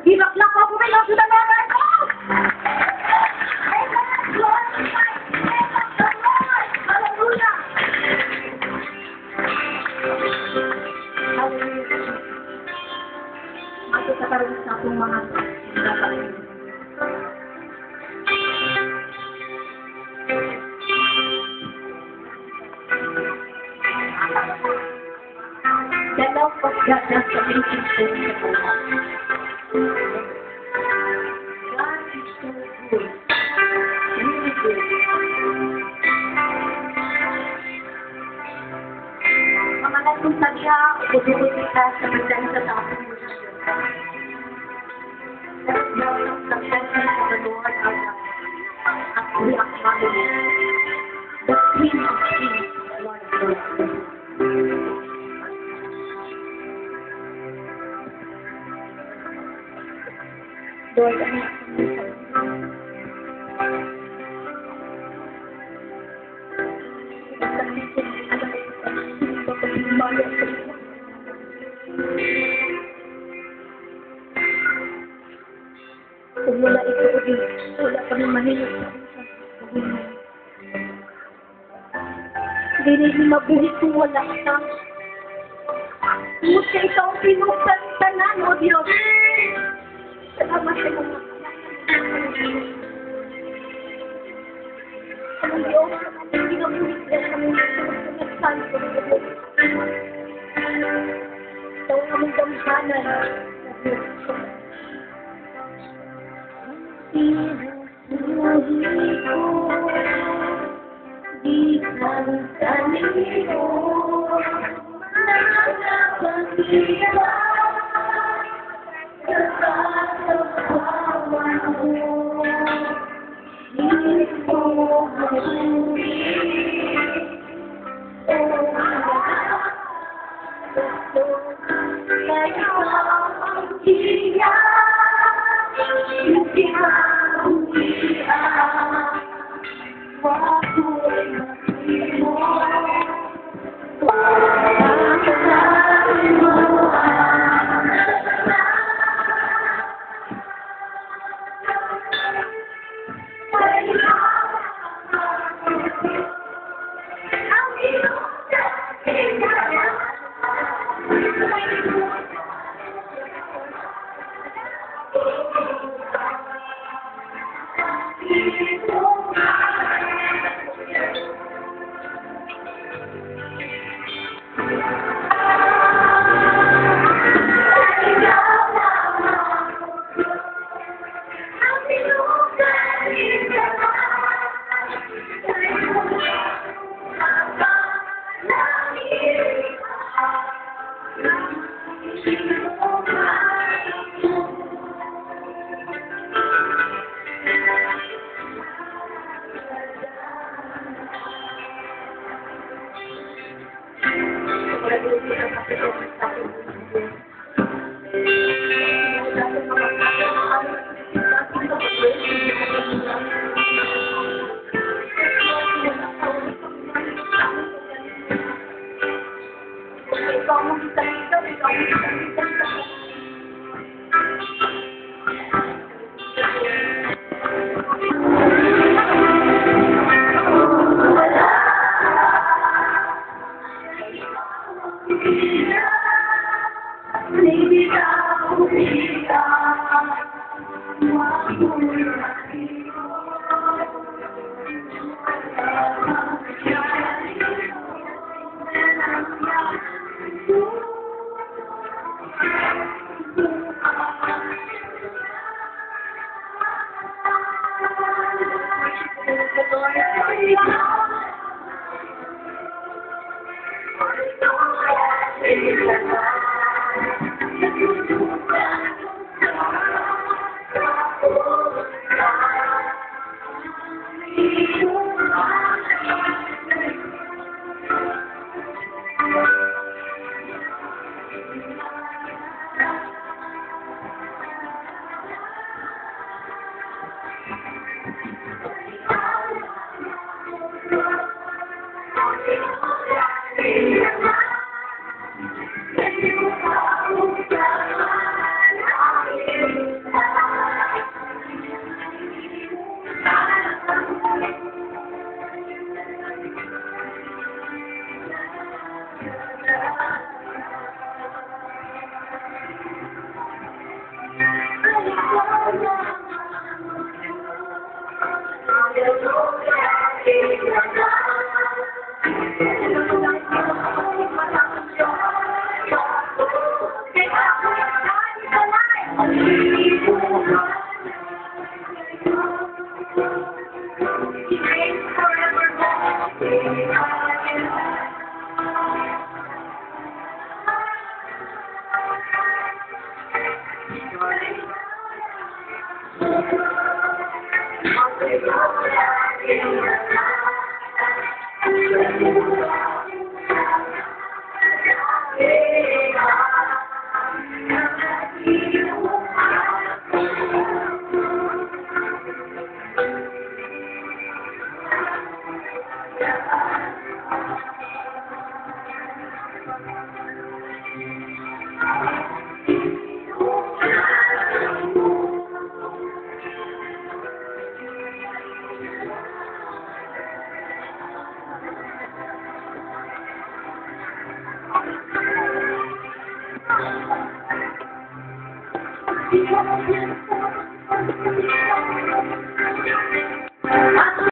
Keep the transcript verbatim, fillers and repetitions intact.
Hirap lang ako ngayon sa naman ko! Hallelujah! Hallelujah! Ako sa karoon sa akong mga dapat. The love of God has amazing things to us. God is so good. Really good. Mga nagpunta niya, bubukod kita sa magdaan sa tapos mo siya. Let us welcome the presence of the Lord our God as we acknowledge the King of Kings, Lord of Lords. Lord, ano kung wala ito, wala kami mahirap sa hindi rin mabuhi kung wala ka. Kung siya ikaw ang pinagsantanan, O Diyos. Salamat sa mga ang Diyos, hindi na buhit na kami pinagsanto. Ito ang aming damhanan. Sinusuhi ko, di kami mo, mga pag-iwa, kapag-awa mo, di ko mahuli, o mga gusto, kayo ang tiyak. Thank you. Thank you.